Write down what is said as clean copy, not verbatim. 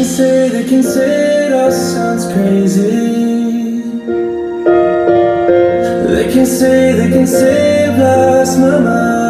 they can say it all sounds crazy. They can say I've lost my mind.